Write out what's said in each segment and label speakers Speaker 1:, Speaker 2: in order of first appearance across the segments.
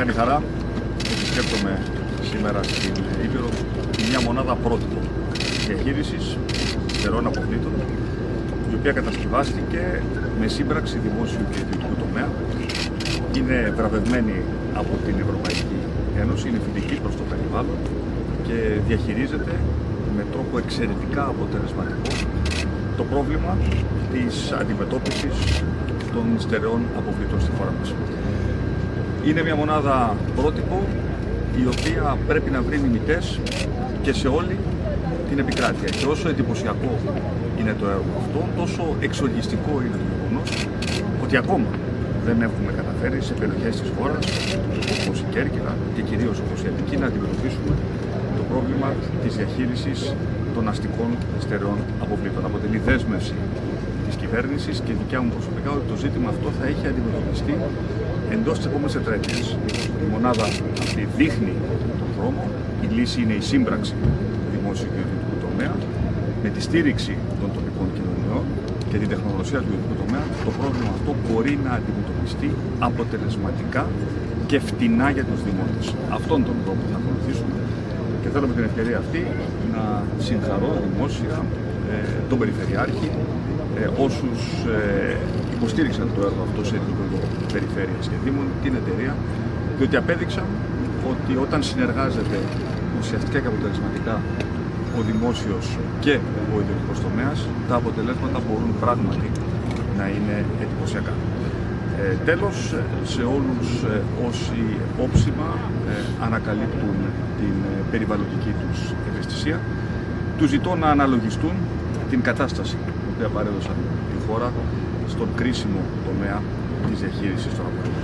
Speaker 1: μεγάλη χαρά επισκέπτομαι σήμερα στην Ήπειρο μια μονάδα πρότυπο διαχείρισης στερεών αποβλήτων, η οποία κατασκευάστηκε με σύμπραξη δημόσιου και ιδιωτικού τομέα. Είναι βραβευμένη από την Ευρωπαϊκή Ένωση, είναι φιλική προς το περιβάλλον και διαχειρίζεται με τρόπο εξαιρετικά αποτελεσματικό το πρόβλημα της αντιμετώπισης των στερεών αποβλήτων στη χώρα μας. Είναι μια μονάδα πρότυπο η οποία πρέπει να βρει μιμητές και σε όλη την επικράτεια. Και όσο εντυπωσιακό είναι το έργο αυτό, τόσο εξοργιστικό είναι το γεγονός ότι ακόμα δεν έχουμε καταφέρει σε περιοχές της χώρας, όπως η Κέρκυρα και κυρίως όπως η Αττική, να αντιμετωπίσουμε το πρόβλημα της διαχείρισης των αστικών στερεών αποβλήτων. Αποτελεί δέσμευση της κυβέρνησης και δικιά μου προσωπικά ότι το ζήτημα αυτό θα έχει αντιμετωπιστεί εντός της επόμενης τετραετίας. Η μονάδα αυτή δείχνει τον δρόμο. Η λύση είναι η σύμπραξη του δημόσιου και ιδιωτικού τομέα με τη στήριξη των τοπικών κοινωνιών και την τεχνογνωσία του ιδιωτικού τομέα. Το πρόβλημα αυτό μπορεί να αντιμετωπιστεί αποτελεσματικά και φτηνά για τους δημότες. Αυτόν τον τρόπο θα ακολουθήσουμε και θέλω με την ευκαιρία αυτή να συγχαρώ δημόσια τον Περιφερειάρχη, όσους υποστήριξαν το έργο αυτό σε επίπεδο περιφέρειας και δήμων, την εταιρεία, διότι απέδειξαν ότι όταν συνεργάζεται ουσιαστικά και αποτελεσματικά ο δημόσιος και ο ιδιωτικός τομέας, τα αποτελέσματα μπορούν πράγματι να είναι εντυπωσιακά. Τέλος, σε όλους όσοι όψιμα ανακαλύπτουν την περιβαλλοντική τους ευαισθησία, τους ζητώ να αναλογιστούν την κατάσταση που οποία παρέδωσαν τη χώρα στον κρίσιμο τομέα της διαχείρισης των αποβλήτων.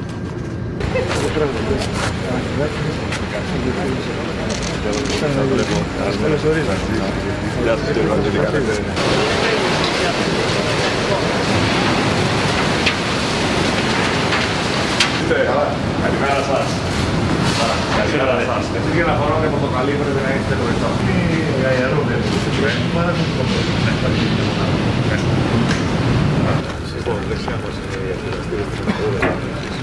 Speaker 2: Καλημέρα σας. Καλημέρα σας. Εσείς για να φοράτε πορτοκαλί πρέπει να είστε κορυφτά. Για ιερόδες. Λοιπόν, δεξιά μας είναι η αντιδραστήρια της